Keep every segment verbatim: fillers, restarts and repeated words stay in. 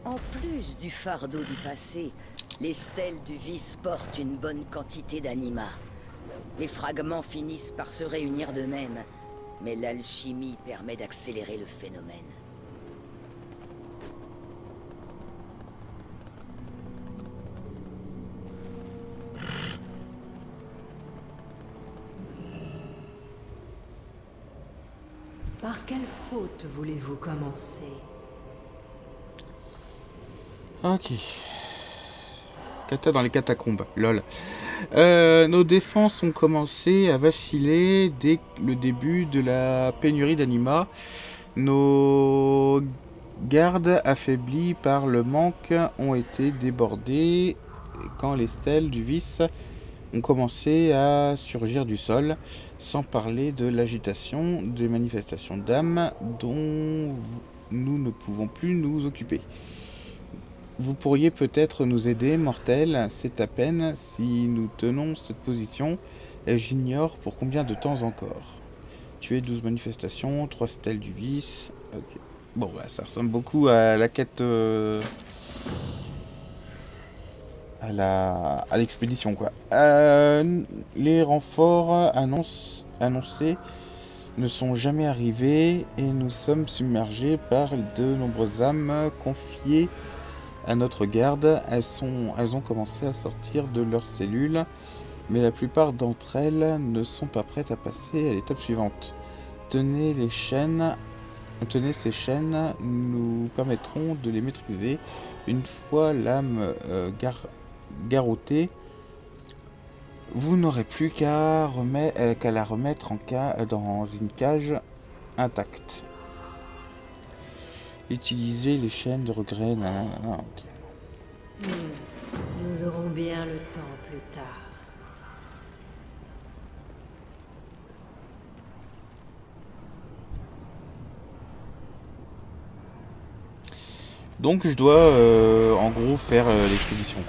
En plus du fardeau du passé, les stèles du vice portent une bonne quantité d'anima. Les fragments finissent par se réunir d'eux-mêmes, mais l'alchimie permet d'accélérer le phénomène. Par quelle faute voulez-vous commencer? Ok. Kata dans les catacombes, lol. Euh, nos défenses ont commencé à vaciller dès le début de la pénurie d'anima. Nos gardes affaiblis par le manque ont été débordés quand les stèles du vice ont commencé à surgir du sol, sans parler de l'agitation des manifestations d'âmes dont nous ne pouvons plus nous occuper. Vous pourriez peut-être nous aider, mortels, c'est à peine si nous tenons cette position, et j'ignore pour combien de temps encore. Tuer douze manifestations, trois stèles du vice... Ok. Bon, bah, ça ressemble beaucoup à la quête... Euh, à la à l'expédition, quoi. Euh, les renforts annonce, annoncés ne sont jamais arrivés, et nous sommes submergés par de nombreuses âmes confiées à notre garde. Elles, sont, elles ont commencé à sortir de leurs cellules, mais la plupart d'entre elles ne sont pas prêtes à passer à l'étape suivante. Tenez les chaînes, tenez ces chaînes, nous permettront de les maîtriser. Une fois l'âme euh, gar, garrottée, vous n'aurez plus qu'à euh, qu'à la remettre en ca dans une cage intacte. Utiliser les chaînes de regret. Nanana, okay. Hmm. Nous aurons bien le temps plus tard. Donc je dois euh, en gros faire euh, l'expédition.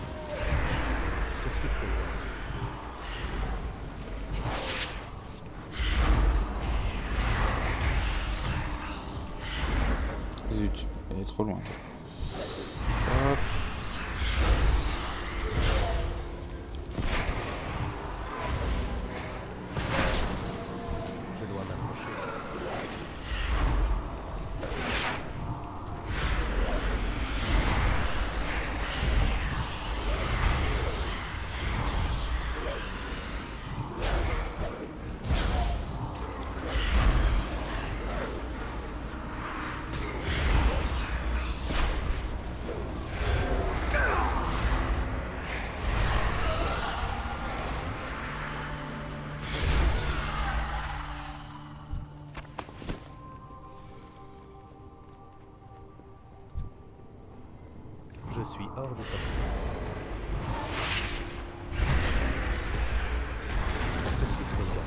Zut, elle est trop loin. Hop. Je dois m'approcher. Je suis hors de portée. Je suis trop loin.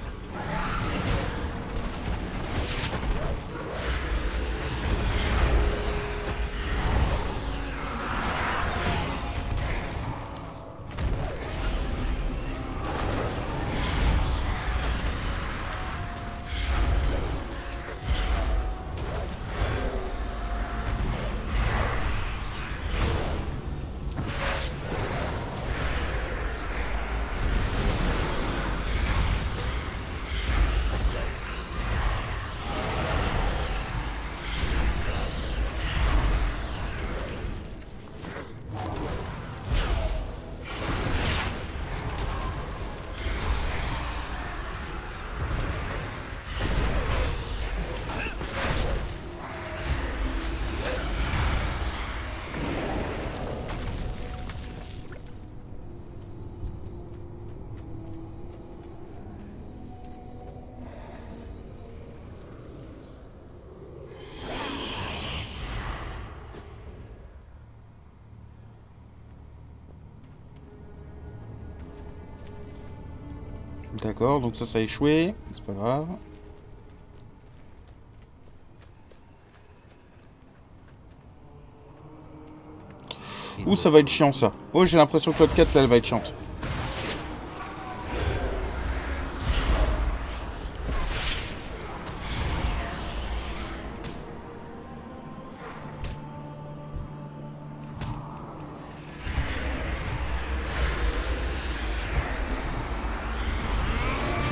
D'accord, donc ça, ça a échoué. C'est pas grave. Ouh, ça va être chiant, ça. Oh, j'ai l'impression que l'autre quête, là, elle va être chiante.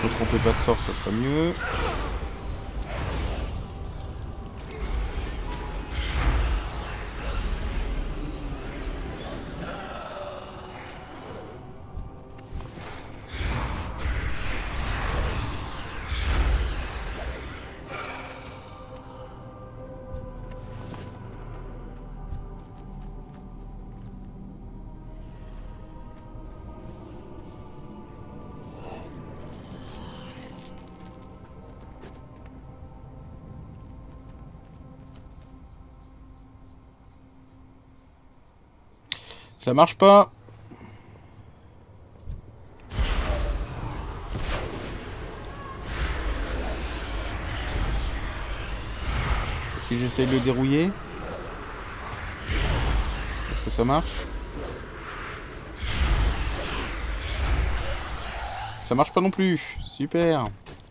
me trompais pas de sort, ça serait mieux. Ça marche pas. Si j'essaie de le dérouiller, est-ce que ça marche? Ça marche pas non plus. Super.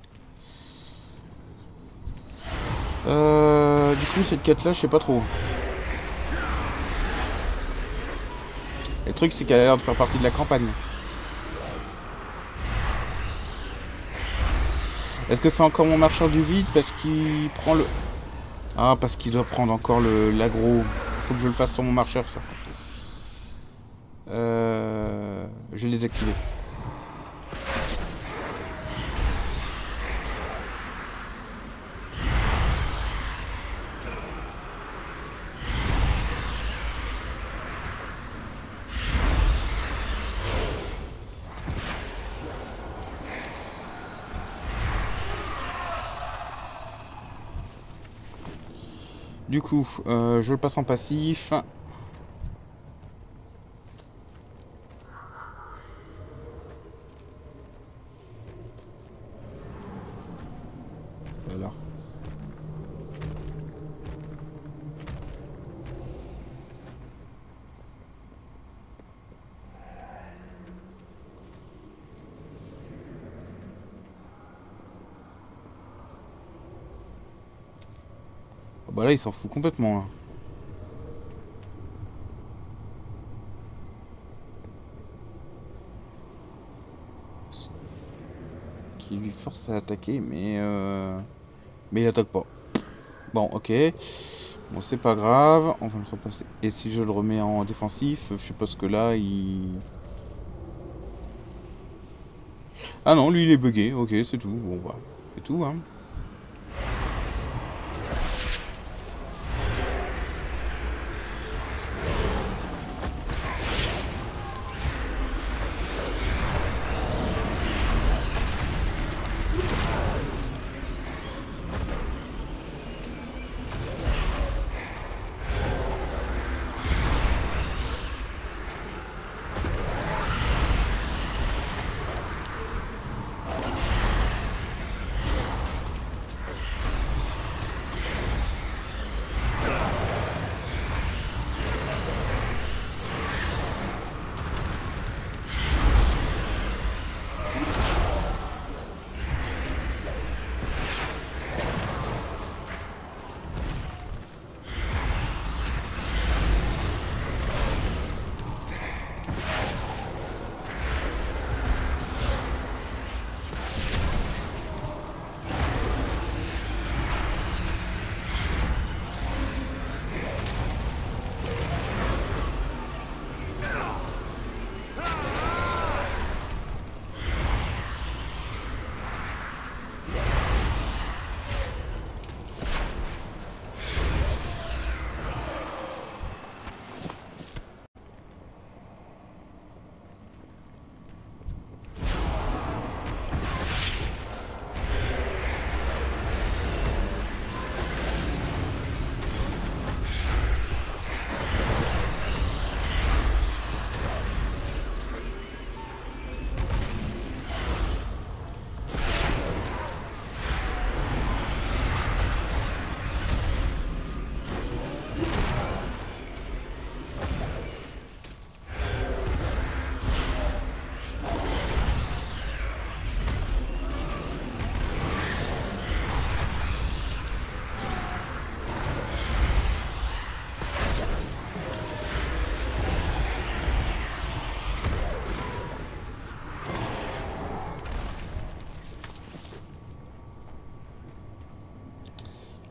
Euh, du coup, cette quête là, je sais pas trop. Le truc, c'est qu'elle a l'air de faire partie de la campagne. Est-ce que c'est encore mon marcheur du vide parce qu'il prend le... Ah, parce qu'il doit prendre encore le l'aggro. Il faut que je le fasse sur mon marcheur, ça. Euh... Je vais les activer. Du coup, euh, je le passe en passif. Voilà. Bah là, il s'en fout complètement, là. Qui lui force à attaquer, mais... Euh... Mais il attaque pas. Bon, ok. Bon, c'est pas grave. On va le repasser. Et si je le remets en défensif, je suppose que là, il... Ah non, lui, il est bugué. Ok, c'est tout. Bon, bah, c'est tout, hein.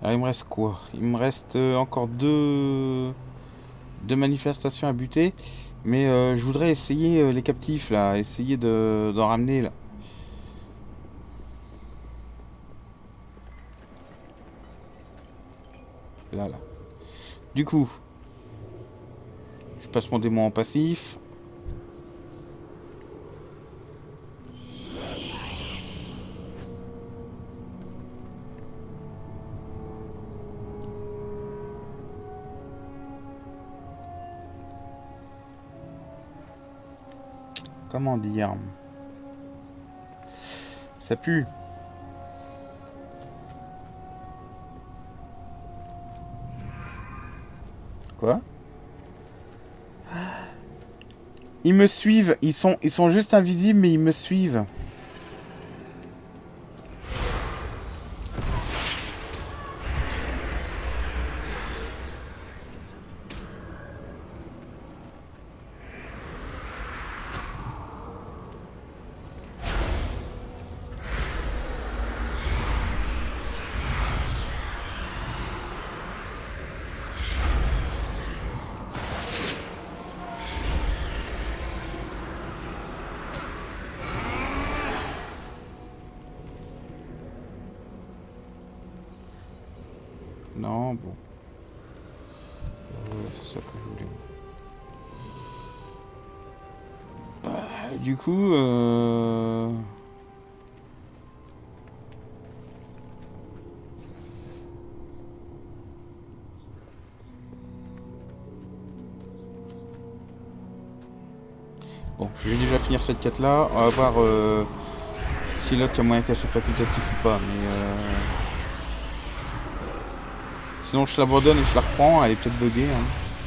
Alors, il me reste quoi? Il me reste euh, encore deux... deux manifestations à buter. Mais euh, je voudrais essayer euh, les captifs, là. Essayer de d'en ramener, là. Là, là. Du coup, je passe mon démon en passif. Comment dire? Ça pue. Quoi? Ils me suivent. Ils sont, ils sont juste invisibles, mais ils me suivent. Non, bon. Euh, c'est ça que je voulais. Euh, du coup, euh... bon, je vais déjà finir cette quête là. On va voir euh, si l'autre il y a moyen qu'elle soit facultatif ou pas. Mais euh... sinon je l'abandonne et je la reprends. Elle est peut-être buggée. Hein.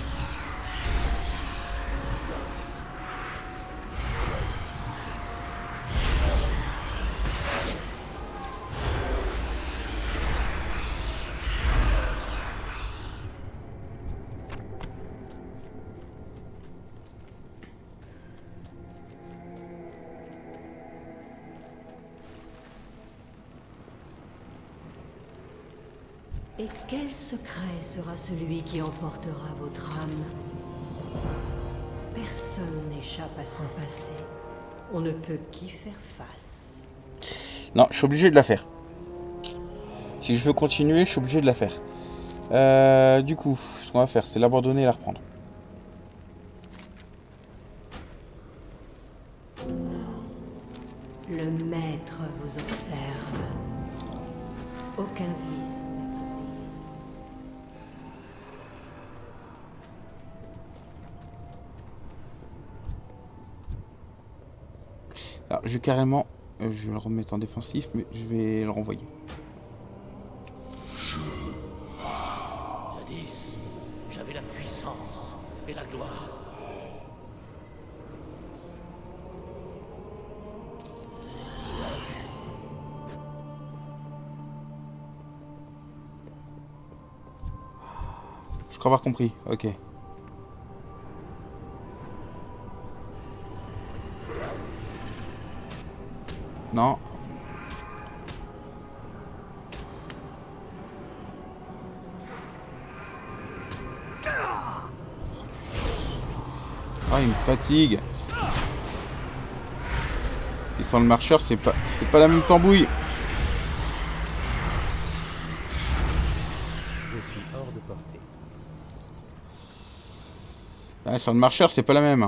Et quel secret sera celui qui emportera votre âme? Personne n'échappe à son passé. On ne peut qu'y faire face. Non, je suis obligé de la faire. Si je veux continuer, je suis obligé de la faire. Euh, du coup, ce qu'on va faire, c'est l'abandonner et la reprendre. Le maître vous observe. Aucun vice. Alors, je vais carrément... euh, je vais le remettre en défensif, mais je vais le renvoyer. Jadis, j'avais la puissance et la gloire. Je crois avoir compris, ok. Non. Ah, il me fatigue. Et sans le marcheur, c'est pas, c'est pas la même tambouille. Je suis hors de portée. Ah, sans le marcheur, c'est pas la même.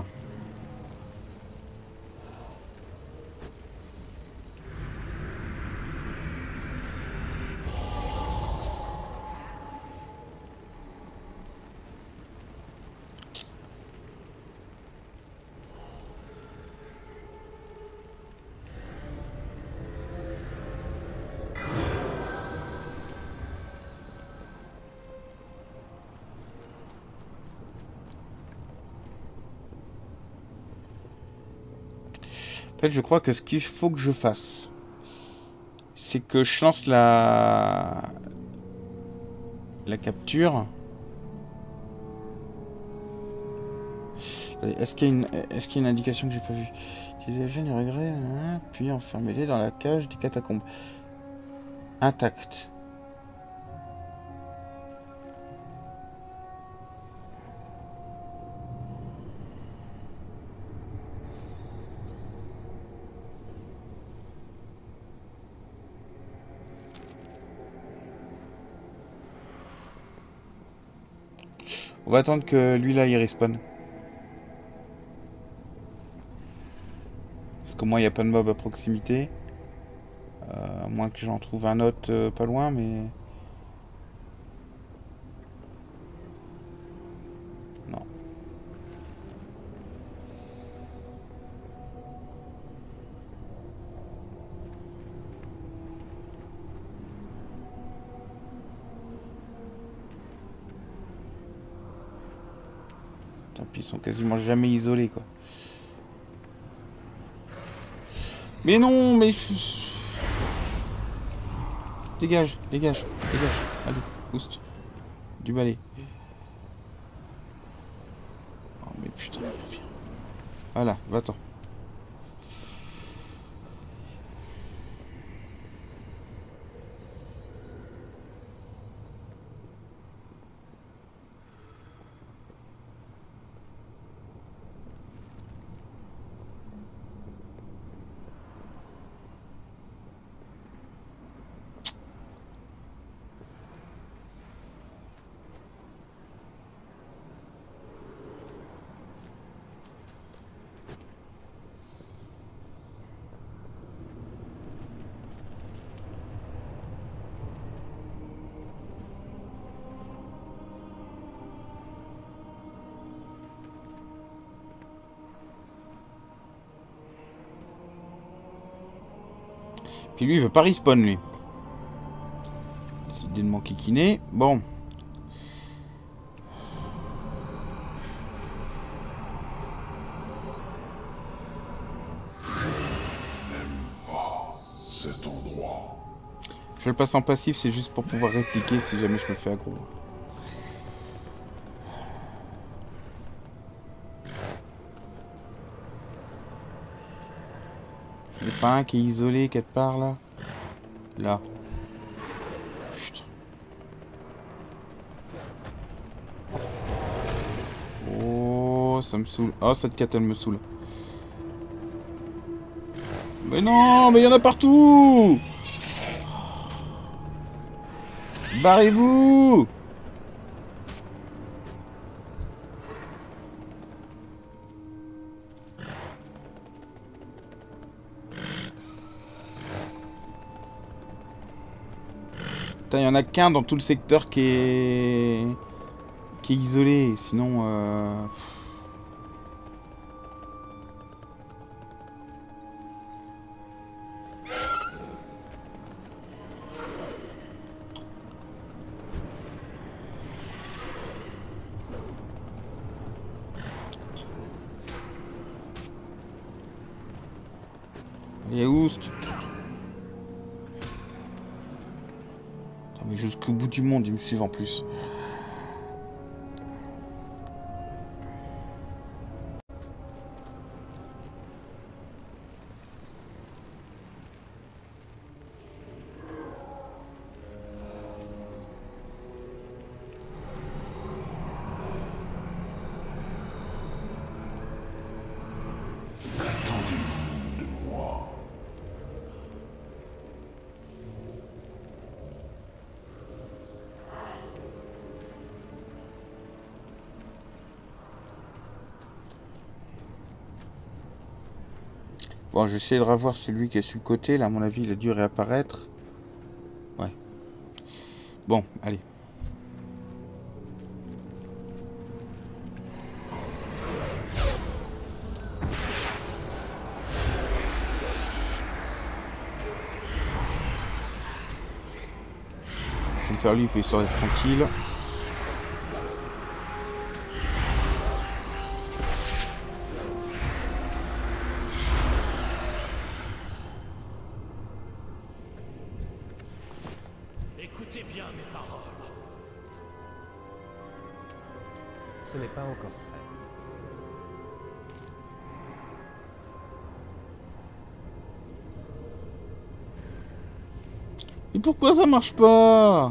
En fait, je crois que ce qu'il faut que je fasse, c'est que je lance la la capture. Est-ce qu'il y a une est-ce qu'il y a une indication que j'ai pas vue? Utiliser gêne et regret, hein, puis enfermez-les dans la cage des catacombes. Intact. On va attendre que lui là il respawn. Parce qu'au moins il n'y a pas de mob à proximité. Euh, à moins que j'en trouve un autre euh, pas loin, mais... Non. Tant pis, ils sont quasiment jamais isolés, quoi. Mais non, mais... Dégage, dégage, dégage. Allez, boost. Du balai. Oh, mais putain, il revient. Voilà, va-t'en. Puis lui, il veut pas respawn, lui. Décidé de m'enquiquiner. Bon. Cet endroit. Je le passe en passif, c'est juste pour pouvoir répliquer si jamais je me fais aggro. Je n'ai pas un qui est isolé quelque part là. Là. Putain. Oh, ça me saoule. Oh, cette quête elle me saoule. Mais non, mais il y en a partout. Barrez-vous. Putain, il y en a qu'un dans tout le secteur qui est... qui est isolé, sinon... Euh... Et oust. Mais jusqu'au bout du monde, ils me suivent en plus. Bon, je vais essayer de revoir celui qui est sur le côté. Là, à mon avis, il a dû réapparaître. Ouais. Bon, allez. Je vais me faire lui pour histoire d'être tranquille. Écoutez bien mes paroles. Ce n'est pas encore prêt. Et pourquoi ça marche pas?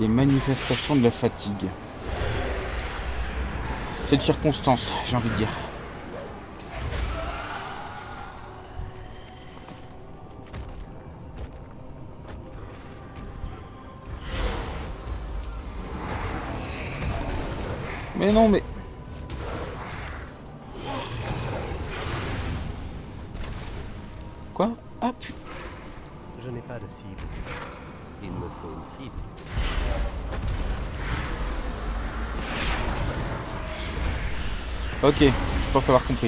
Les manifestations de la fatigue. C'est de circonstance, j'ai envie de dire. Mais non, mais... Quoi? Ah, putain. Je n'ai pas de cible. Il me faut une cible. Ok, je pense avoir compris.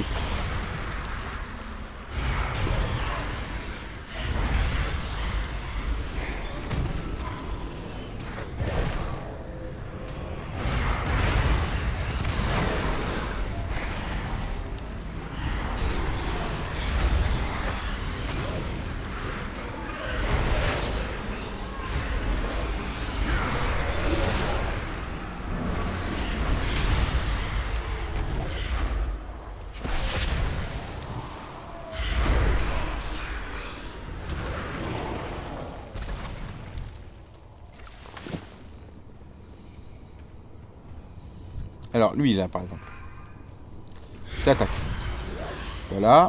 Alors, lui, là, par exemple. C'est l'attaque. Voilà.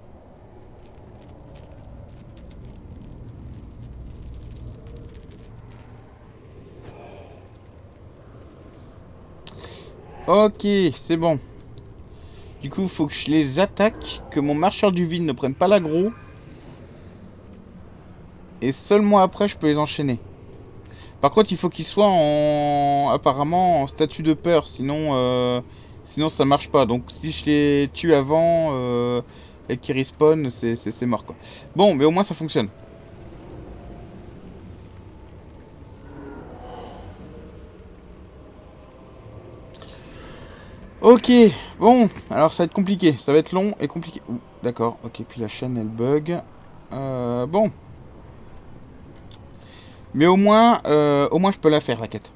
Ok, c'est bon. Du coup, il faut que je les attaque, que mon marcheur du vide ne prenne pas l'aggro. Et seulement après, je peux les enchaîner. Par contre, il faut qu'ils soient en... apparemment en statut de peur, sinon euh... sinon ça marche pas. Donc si je les tue avant euh... et qu'ils respawn, c'est mort quoi. Bon, mais au moins ça fonctionne. Ok, bon, alors ça va être compliqué, ça va être long et compliqué. D'accord, ok, puis la chaîne elle bug. Euh, bon. Mais au moins, euh, au moins je peux la faire, la quête.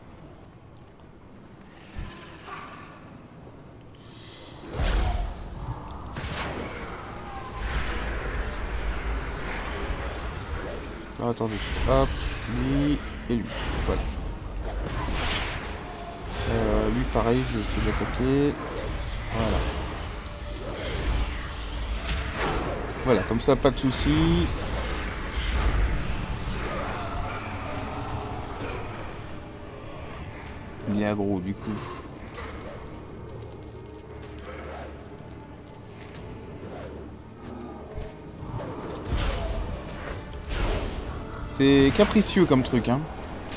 Alors, attendez, hop, lui et lui, voilà. Euh, lui pareil, je vais essayer d'attaquer. Voilà. Voilà, comme ça, pas de soucis. Il est aggro du coup. C'est capricieux comme truc, hein.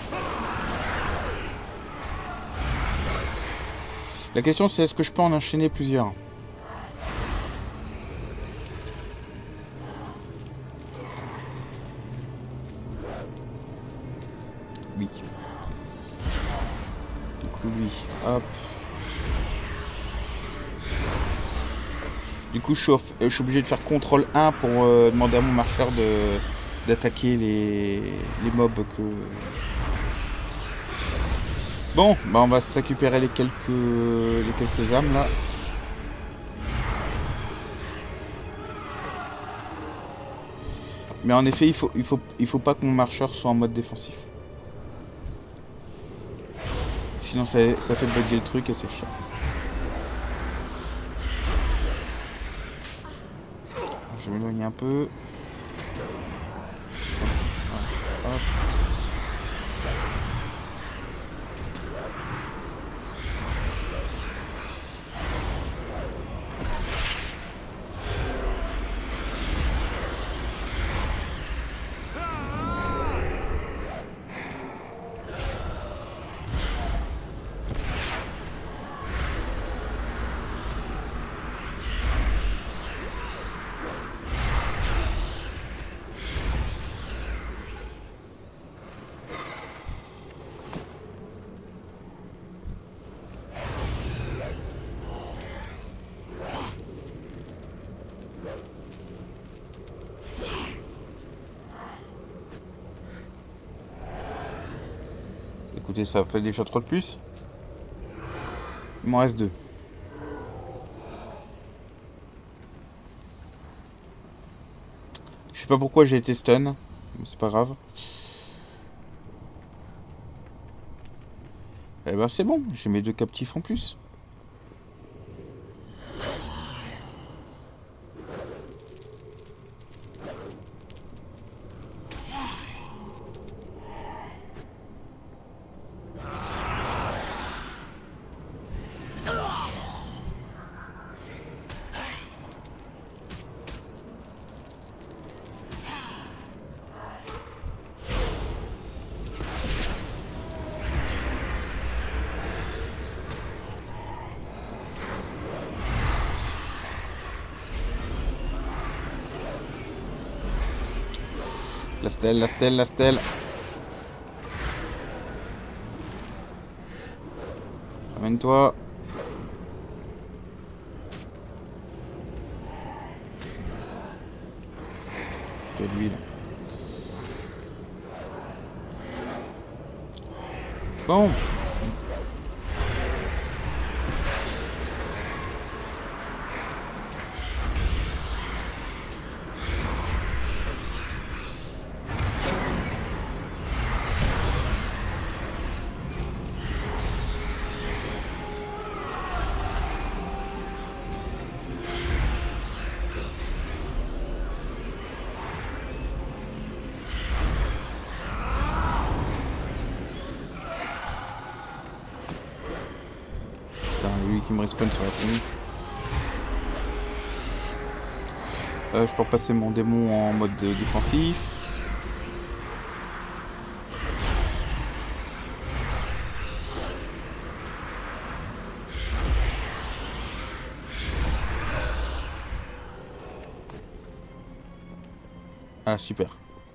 La question c'est est-ce que je peux en enchaîner plusieurs? Oui. Du coup lui, hop. Du coup je suis, off, je suis obligé de faire contrôle un pour euh, demander à mon marcheur de d'attaquer les, les mobs que... Bon, bah on va se récupérer les quelques les quelques âmes là. Mais en effet, il faut il faut il faut pas que mon marcheur soit en mode défensif. Sinon ça, ça fait bugger le truc et c'est chiant. Je m'éloigne un peu. Hop. Écoutez, ça fait déjà trois de plus. Il m'en reste deux. Je sais pas pourquoi j'ai été stun, mais c'est pas grave. Eh ben c'est bon, j'ai mes deux captifs en plus. La stèle, la stèle, la stèle. Ramène-toi. De l'huile. Bon. Lui qui me respawn sur la tronche. Euh, je peux repasser mon démon en mode défensif. Ah super.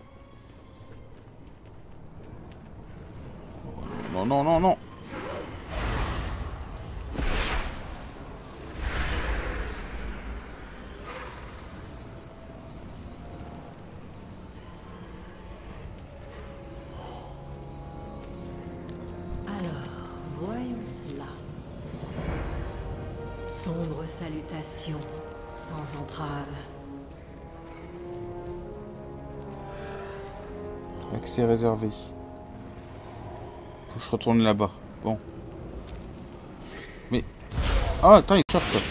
Non non non non. Sombre salutation, sans entrave. Accès réservé. Faut que je retourne là-bas. Bon. Mais... Ah, attends, il cherche quoi.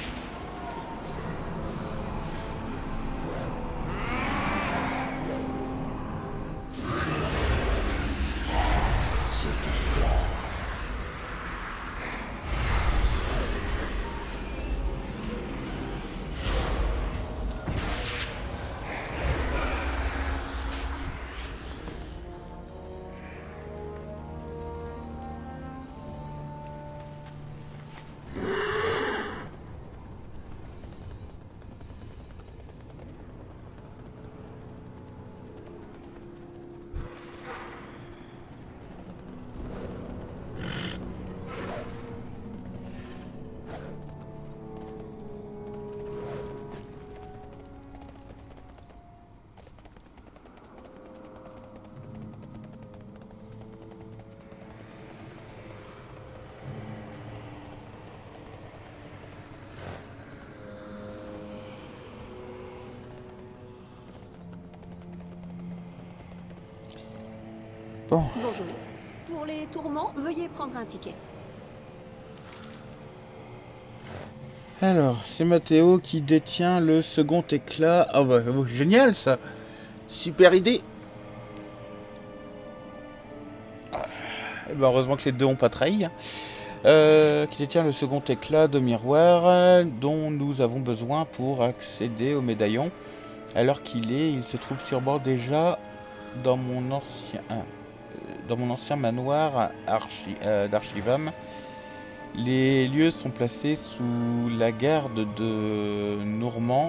Bon. Bonjour. Pour les tourments, veuillez prendre un ticket. Alors, c'est Mathéo qui détient le second éclat. Ah bah, oh, génial ça. Super idée. Et bah, heureusement que les deux ont pas trahi. Euh, qui détient le second éclat de miroir dont nous avons besoin pour accéder au médaillon. Alors qu'il est, il se trouve sur bord déjà dans mon ancien, euh, dans mon ancien manoir archi, euh, d'Archivam. Les lieux sont placés sous la garde de Normand,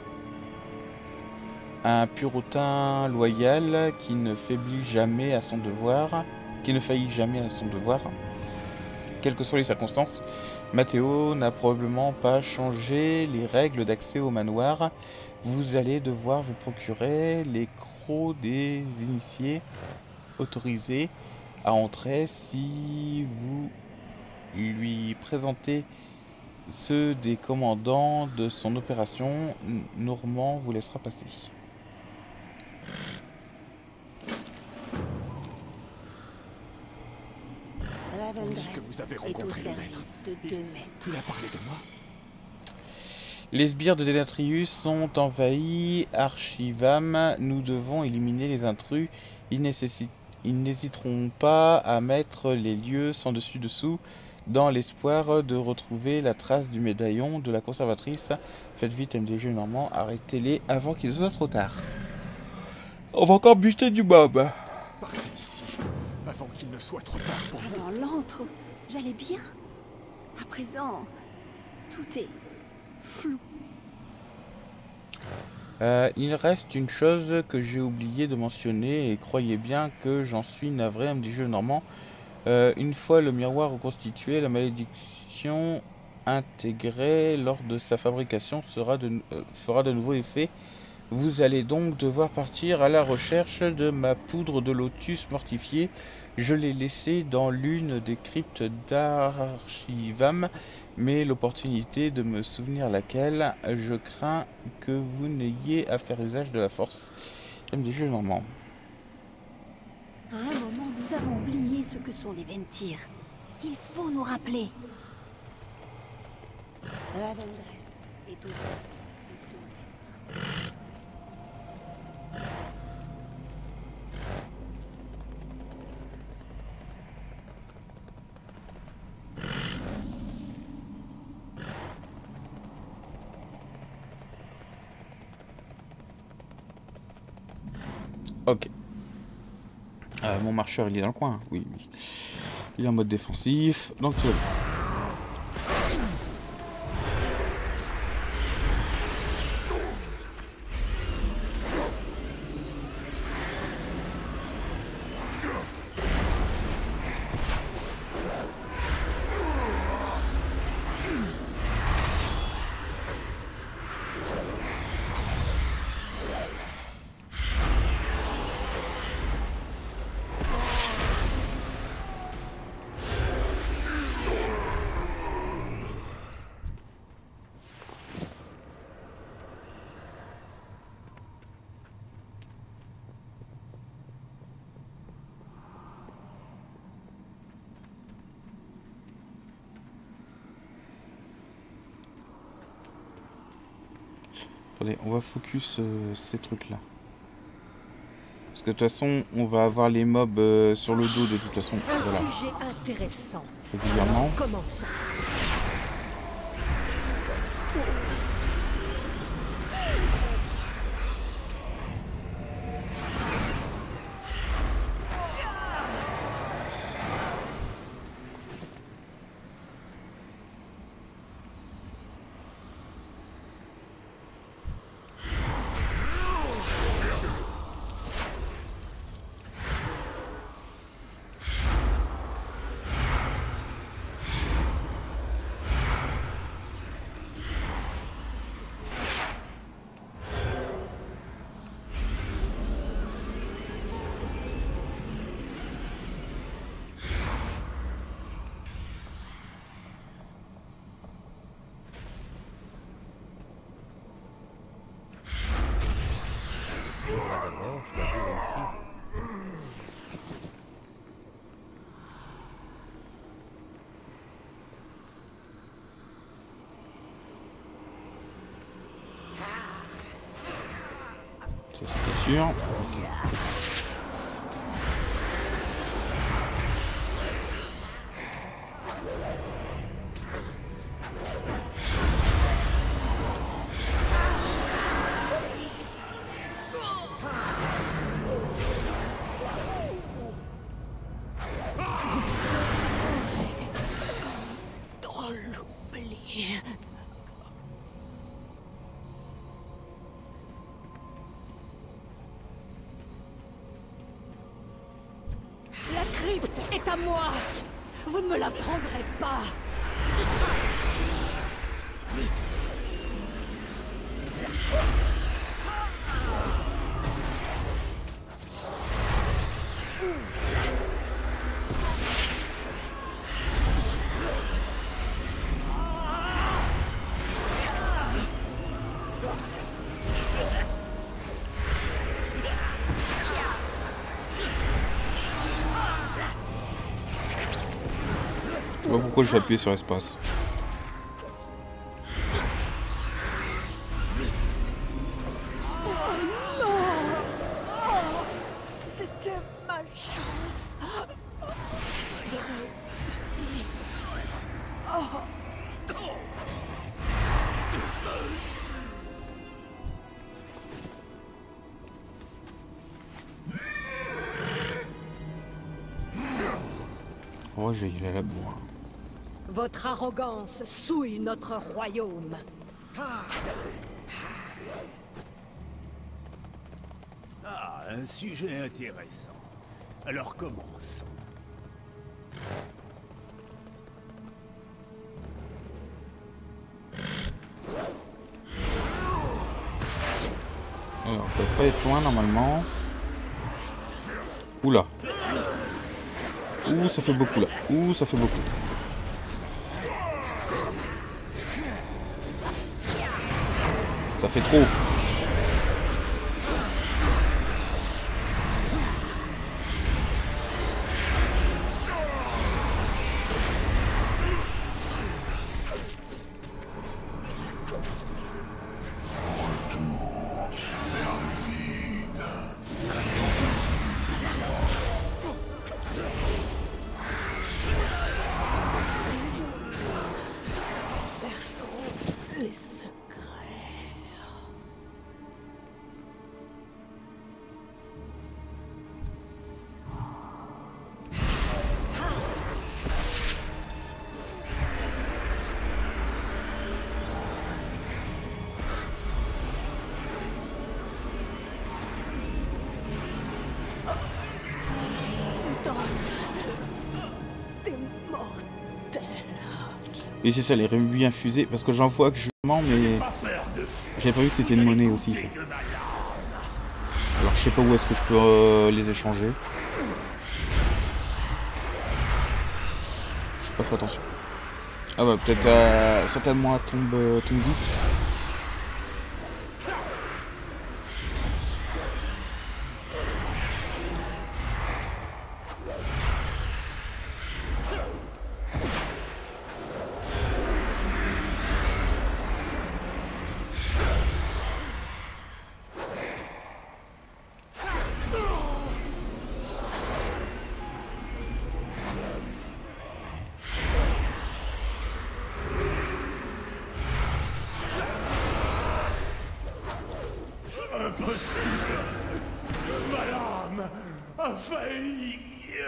un puritain loyal qui ne faiblit jamais à son devoir, qui ne faillit jamais à son devoir. Quelles que soient les circonstances, Mathéo n'a probablement pas changé les règles d'accès au manoir. Vous allez devoir vous procurer les crocs des initiés autorisés à entrer. Si vous lui présentez ceux des commandants de son opération, Normand vous laissera passer. Ravendrek. que vous avez est au rencontré le maître. service de deux maîtres. Tu l'as parlé de moi? Les sbires de Denatrius sont envahis. Archivam, nous devons éliminer les intrus. Ils, nécessitent... Ils n'hésiteront pas à mettre les lieux sans dessus-dessous dans l'espoir de retrouver la trace du médaillon de la conservatrice. Faites vite, M D G Normand, arrêtez-les avant qu'il soit trop tard. On va encore buter du mob. Partez d'ici, avant qu'il ne soit trop tard pour vous. Dans l'antre, j'allais bien. À présent, tout est flou. Euh, il reste une chose que j'ai oublié de mentionner et croyez bien que j'en suis navré, M D G Normand. Euh, une fois le miroir reconstitué, la malédiction intégrée lors de sa fabrication sera de, euh, fera de nouveau effet. Vous allez donc devoir partir à la recherche de ma poudre de lotus mortifiée. Je l'ai laissée dans l'une des cryptes d'Archivam, mais l'opportunité de me souvenir laquelle, je crains que vous n'ayez à faire usage de la force. M D G Normand. À un moment, nous avons oublié ce que sont les Ventir. Il faut nous rappeler. Ravendreth est au service de deux maîtres. Ok. Euh, mon marcheur, il est dans le coin. Oui, oui. Il est en mode défensif. Donc, tout va bien. Attendez, on va focus euh, ces trucs-là. Parce que de toute façon, on va avoir les mobs euh, sur le dos de toute façon. Un Voilà. sujet intéressant. Régulièrement. Commençons. D'abord, choisir une cible. Ça, c'était sûr. Ok. Dans l'oubli. La crypte est à moi. Vous ne me la prendrez pas. pourquoi j'ai appuyé sur espace. Oh, j'ai y aller là-bas. Votre arrogance souille notre royaume. Ah, un sujet intéressant. Alors commençons. Alors, je dois pas être loin normalement. Oula. Ouh, ça fait beaucoup là. Ouh, ça fait beaucoup. Ça fait trop. Les secrets. Et c'est ça, les rubis infusés. Parce que j'en vois que je mens, mais j'avais pas vu que c'était une monnaie aussi. Ça. Alors je sais pas où est-ce que je peux euh, les échanger. J'ai pas fait attention. Ah bah peut-être euh, certainement à tombe, euh, tombe dix. Impossible. Ma lame a failli.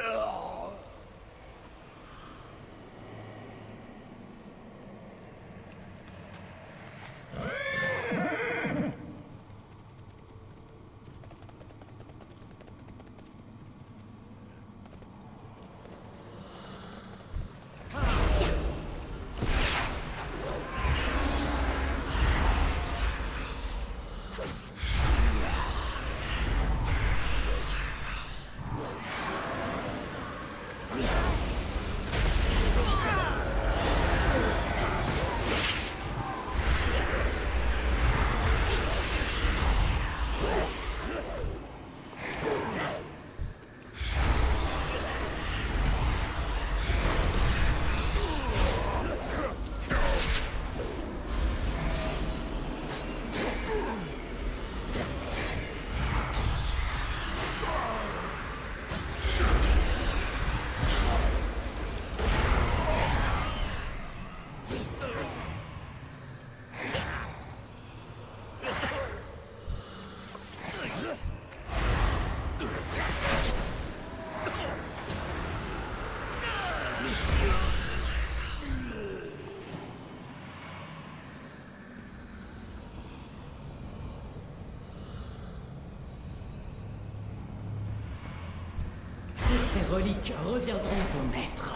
Ces reliques reviendront vos maîtres.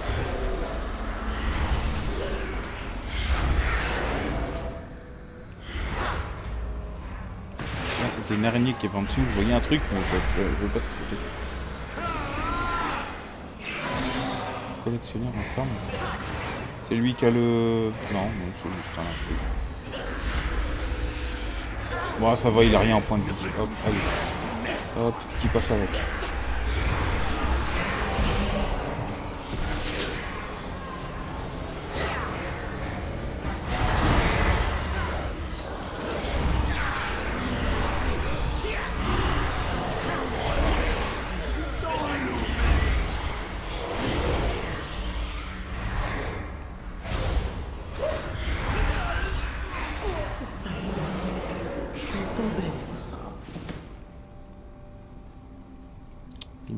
Ah, c'était une araignée qui est en dessous, je voyais un truc, mais je ne veux pas ce que c'était. Collectionneur infâme. C'est lui qui a le... Non, non c'est juste un truc. Bon, ça va, il a rien en point de vie. Hop, allez. Hop, qui passe avec.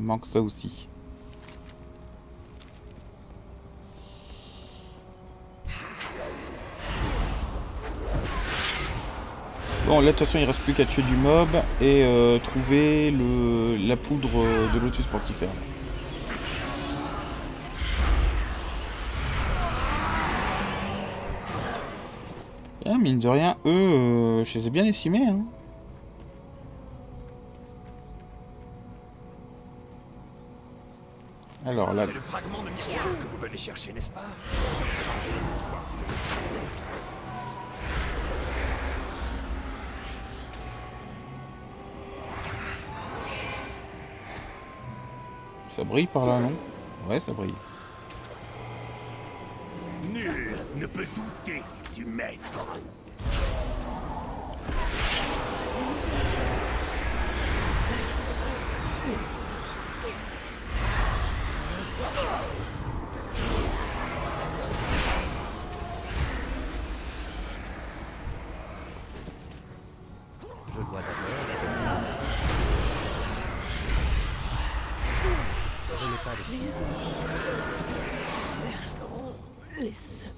me manque ça aussi. Bon, là, de toute façon, il reste plus qu'à tuer du mob et euh, trouver le, la poudre de lotus portifère. Ah, mine de rien, eux, euh, je les ai bien estimés. Hein. Alors là... C'est le fragment de miroir que vous venez chercher, n'est-ce pas? Ça brille par là, non? Ouais, ça brille. Nul ne peut douter du maître. Je dois d'abord... Je n'ai pas de Les autres verseront les secrets.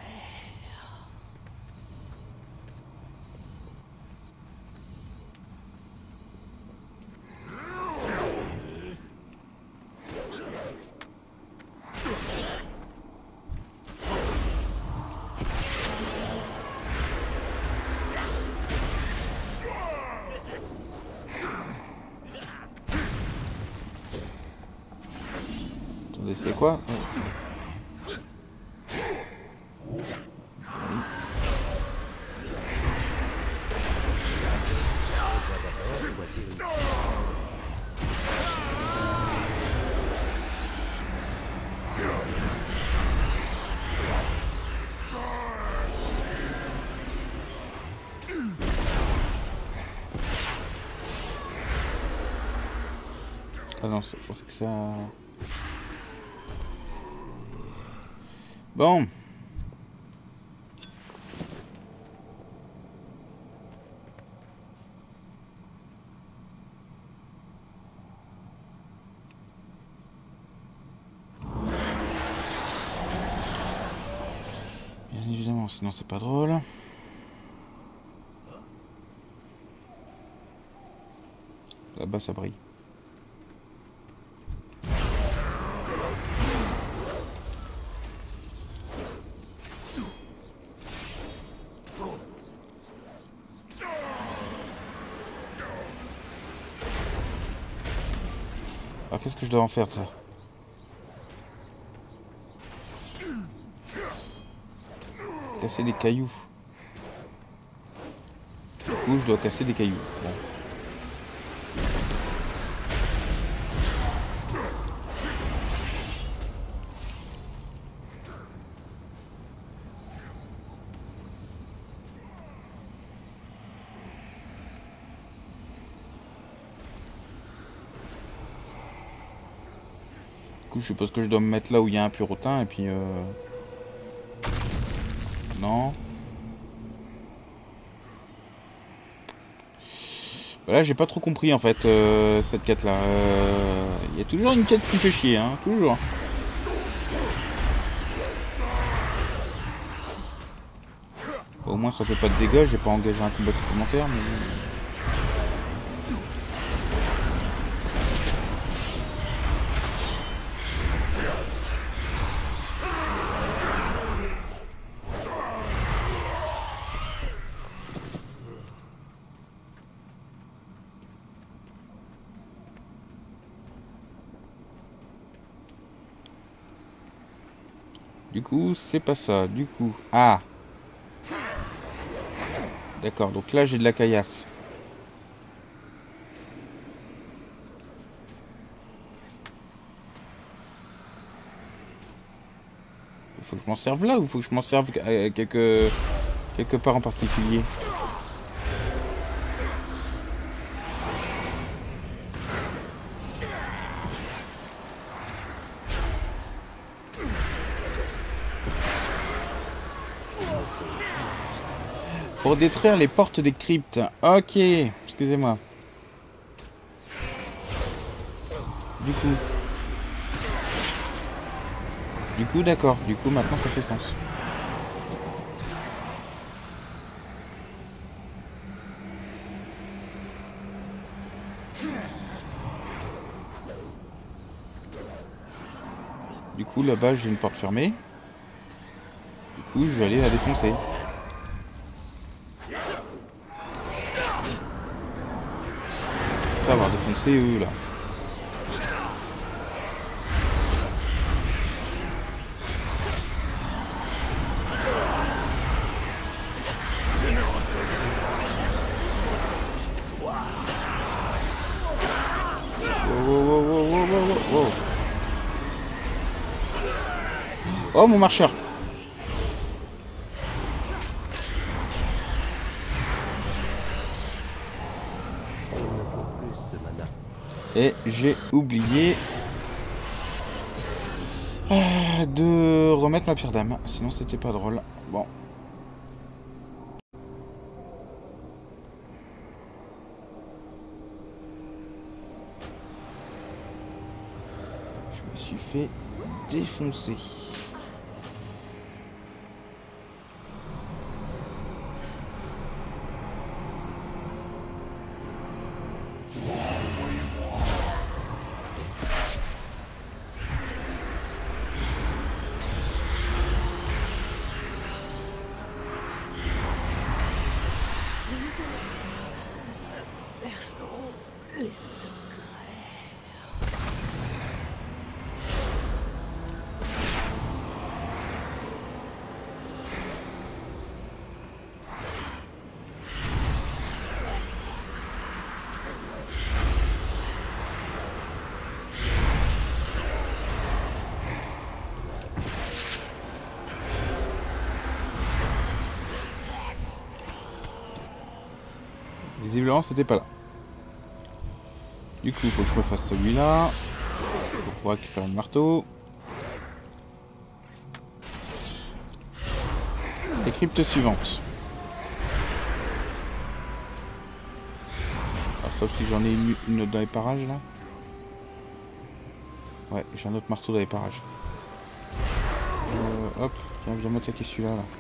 Attendez, c'est quoi? Ah non, je pensais que ça... Bon. Bien évidemment, sinon c'est pas drôle. Là-bas ça brille. Alors qu'est-ce que je dois en faire ça? Casser des cailloux. Du coup je dois casser des cailloux. Bon. Du coup, je suppose que je dois me mettre là où il y a un purotin et puis euh... non. Voilà, j'ai pas trop compris en fait euh, cette quête là. Il euh... y a toujours une quête qui fait chier, hein, toujours. Bon, au moins ça fait pas de dégâts, j'ai pas engagé un combat supplémentaire, mais... Du coup, c'est pas ça. Du coup... Ah! D'accord, donc là, j'ai de la caillasse. Il faut que je m'en serve là ou il faut que je m'en serve à quelque... quelque part en particulier? Pour détruire les portes des cryptes. Ok, excusez-moi. du coup. Du coup, d'accord. Du coup, maintenant, ça fait sens. Du coup, là-bas, j'ai une porte fermée. Du coup, je vais aller la défoncer. Ça va défoncer eux, là. Oh mon marcheur. Et j'ai oublié euh, de remettre ma pierre d'âme. Sinon c'était pas drôle. Bon. Je me suis fait défoncer. Les secrets. Visiblement, c'était pas là. Du coup, il faut que je me fasse celui-là pour pouvoir récupérer le marteau. Les cryptes suivantes. Alors, sauf si j'en ai une, une autre dans les parages là. Ouais, j'ai un autre marteau dans les parages. Euh, hop, tiens, viens m'attaquer celui-là là.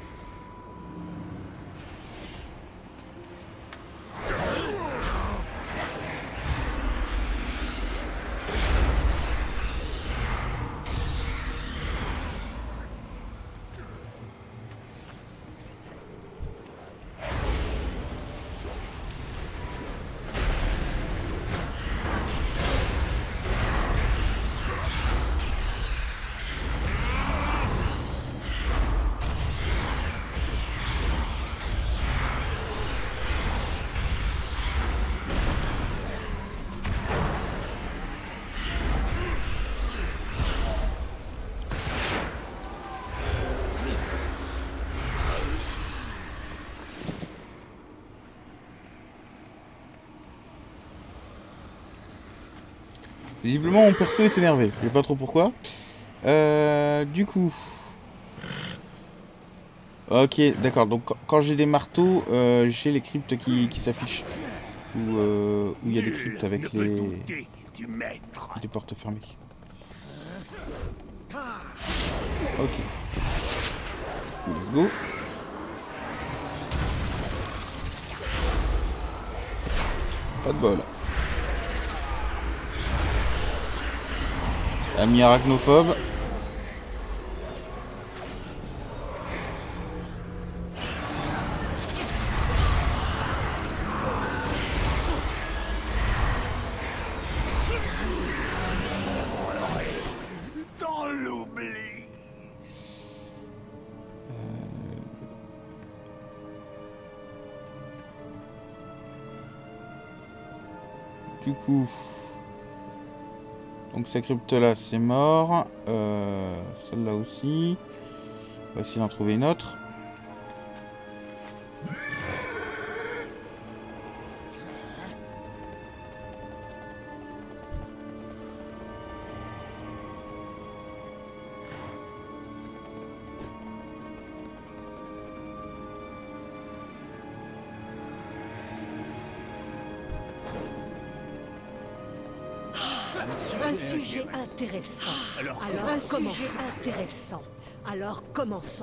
Visiblement, mon perso est énervé. Je sais pas trop pourquoi. Euh, du coup... Ok, d'accord. Donc, quand j'ai des marteaux, euh, j'ai les cryptes qui, qui s'affichent. Où euh, il y a des cryptes avec les... des portes fermées. Ok. Let's go. Pas de bol. Ami arachnophobe. Dans l'oubli. Du coup... Donc cette crypte là c'est mort. Euh, Celle-là aussi. On va essayer d'en trouver une autre. Un sujet intéressant. Alors, Alors, un sujet intéressant. Alors, commençons.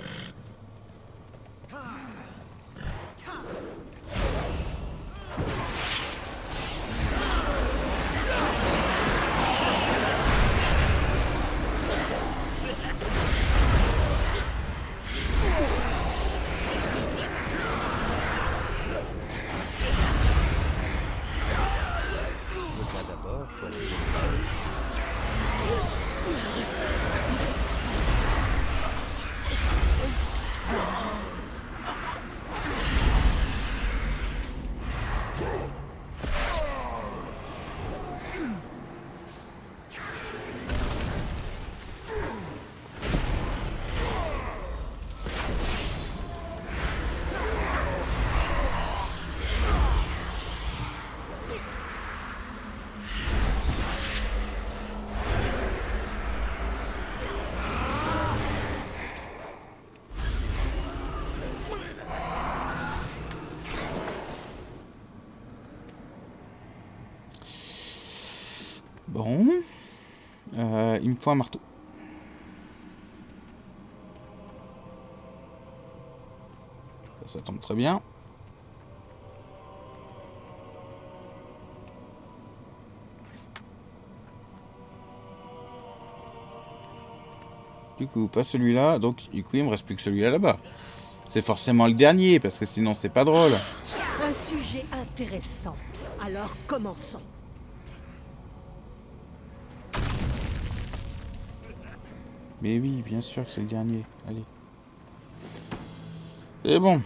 Bon. Euh, il me faut un marteau. Ça, ça tombe très bien. Du coup, pas celui-là. Donc, du coup, il me reste plus que celui-là là-bas. C'est forcément le dernier, parce que sinon, c'est pas drôle. Un sujet intéressant. Alors, commençons. Mais oui, bien sûr que c'est le dernier. Allez. C'est bon.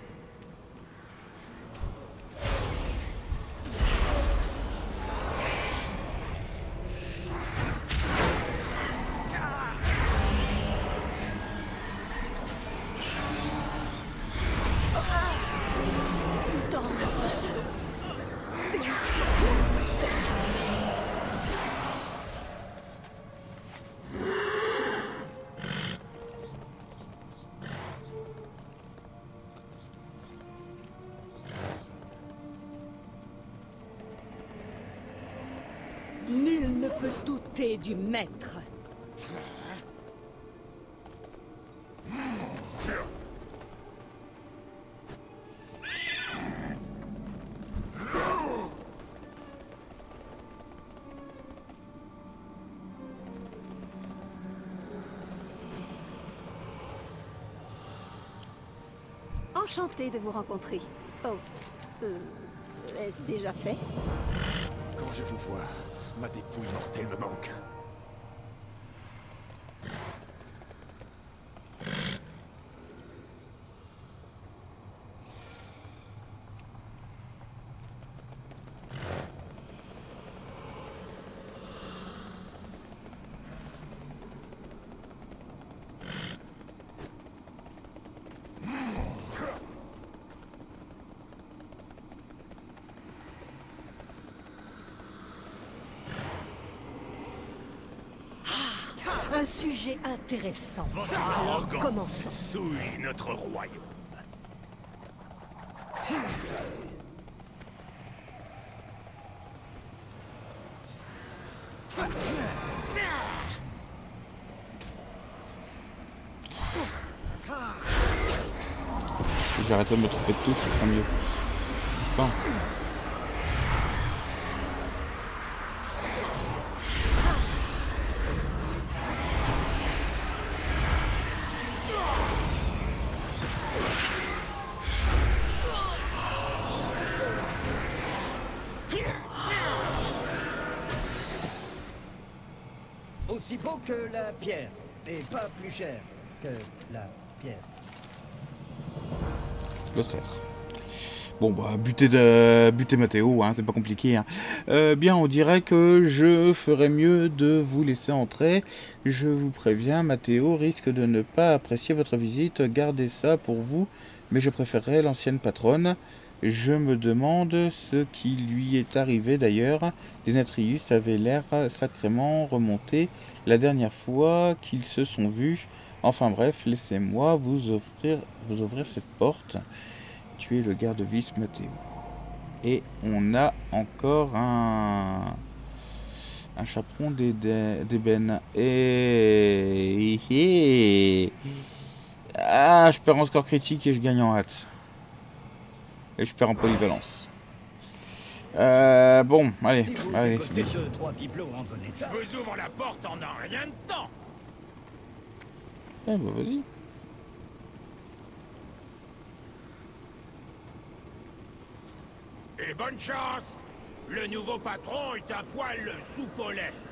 Nul ne peut douter du maître. Enchantée de vous rencontrer. Oh, euh, est-ce déjà fait? Quand je vous vois, ma dépouille mortelle me manque. Un sujet intéressant. votre Alors, arrogance commençons. souille notre royaume. Si j'arrêtais de me tromper de touche, ce sera mieux. Bon. Aussi beau que la pierre, et pas plus cher que la pierre. Le traître. Bon bah buter de buter Mathéo, hein, c'est pas compliqué. Hein. Euh, bien, on dirait que je ferais mieux de vous laisser entrer. Je vous préviens, Mathéo risque de ne pas apprécier votre visite. Gardez ça pour vous, mais je préférerais l'ancienne patronne. Je me demande ce qui lui est arrivé d'ailleurs. Dénétrius avait l'air sacrément remonté la dernière fois qu'ils se sont vus. Enfin bref, laissez-moi vous offrir, vous ouvrir cette porte. Tu es le garde-vice Mathéo. Et on a encore un, Un chaperon d'ébène. Et... et... Ah, je perds en score critique et je gagne en hâte. Et je perds en polyvalence. Euh, bon, allez, Si vous allez. décostez deux, trois bibelots en bon état. Je vous ouvre la porte en un rien de temps. Eh bah vas-y. Et bonne chance. Le nouveau patron est un poil soupolais.